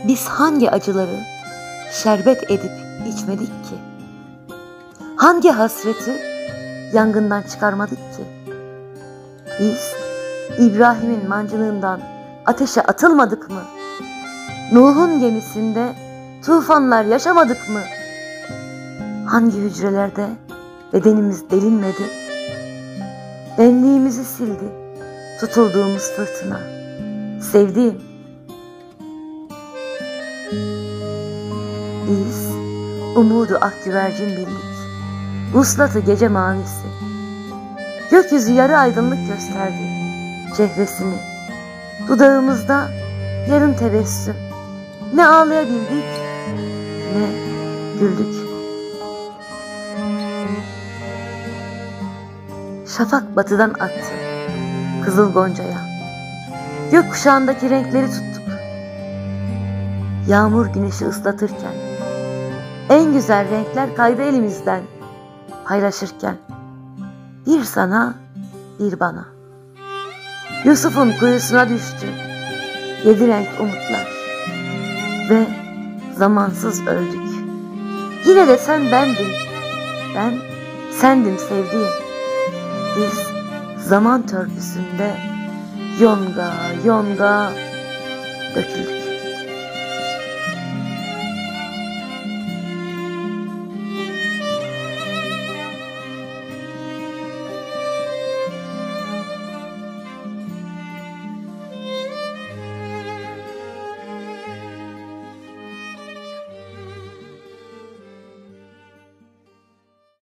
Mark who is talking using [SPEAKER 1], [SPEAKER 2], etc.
[SPEAKER 1] Biz hangi acıları şerbet edip içmedik ki? Hangi hasreti yangından çıkarmadık ki? Biz İbrahim'in mancınığından ateşe atılmadık mı? Nuh'un gemisinde tufanlar yaşamadık mı? Hangi hücrelerde bedenimiz delinmedi? Benliğimizi sildi tutulduğumuz fırtına. Sevdiğim, biz umudu ak güvercin bildik, vuslatı gece mavisi. Gökyüzü yarı aydınlık gösterdi çehresini. Dudağımızda yarın tebessüm. Ne ağlayabildik ne güldük. Şafak batıdan aktı kızıl goncaya. Gökkuşağındaki renkleri tuttuk. Yağmur güneşi ıslatırken, en güzel renkler kaydı elimizden paylaşırken. Bir sana, bir bana. Yusuf'un kuyusuna düştü 7 renk umutlar ve zamansız öldük. Yine de sen bendin, ben sendim sevdiğim. Biz zaman törpüsünde yonga yonga döküldük.